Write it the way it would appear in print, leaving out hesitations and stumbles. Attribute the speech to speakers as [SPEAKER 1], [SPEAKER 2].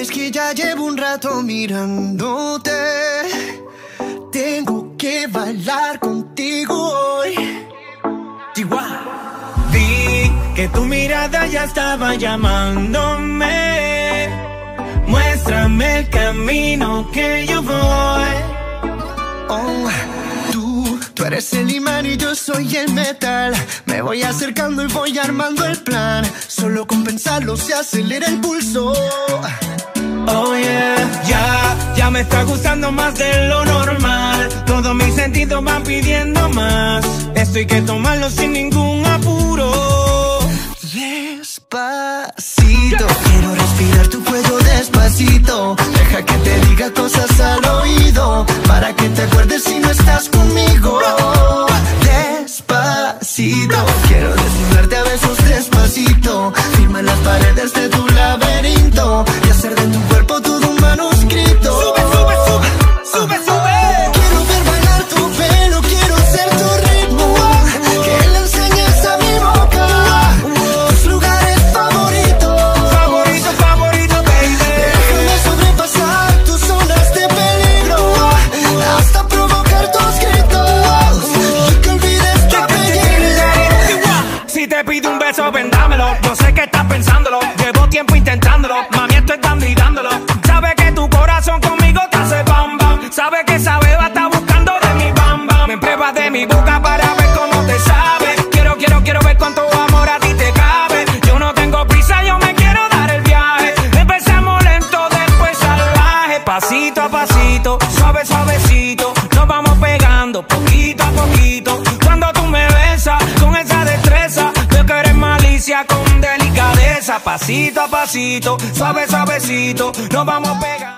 [SPEAKER 1] Es que ya llevo un rato mirándote. Tengo que bailar contigo hoy.
[SPEAKER 2] Chihuahua. Vi que tu mirada ya estaba llamándome. Muéstrame el camino que yo voy.
[SPEAKER 1] Oh, tú eres el imán y yo soy el metal. Me voy acercando y voy armando el plan. Solo con pensarlo se acelera el pulso.
[SPEAKER 2] Oh yeah, ya me está gustando más de lo normal. Todos mis sentidos van pidiendo más. Esto hay que tomarlo sin ningún apuro.
[SPEAKER 1] Despacito, quiero respirar tu cuello despacito. Deja que te diga cosas al oído, para que te acuerdes si no estás conmigo. Despacito, quiero desnudarte a besos despacito. Firma las paredes de tu laberinto y hacer de tu cuerpo todo un manuscrito.
[SPEAKER 2] Sube, sube, sube, sube, sube.
[SPEAKER 1] Quiero ver bailar tu pelo, quiero ser tu ritmo. Que le enseñes a mi boca tus lugares favoritos.
[SPEAKER 2] Favorito, favorito, baby.
[SPEAKER 1] Déjame sobrepasar tus zonas de peligro, hasta provocar tus gritos y que olvides tu apellido.
[SPEAKER 2] Si te pido un beso, vendámelo. Yo sé que estás pensándolo. Llevo tiempo intentándolo. Mami, esto es dando y dándolo. Sabe que tu corazón conmigo te hace bam bam. Sabe que esa beba está buscando de mi bam bam. Me pruebas de mi boca para ver cómo te sabe. Quiero ver cuánto amor a ti te cabe. Yo no tengo prisa, yo me quiero dar el viaje. Empezamos lento, después salvaje. Pasito a pasito, suave, suavecito. Nos vamos pegando poquito a poquito. Cuando tú me besas con esa destreza, veo que eres malicia con delicadeza. Pasito a pasito, suave, suavecito. Nos vamos pegando.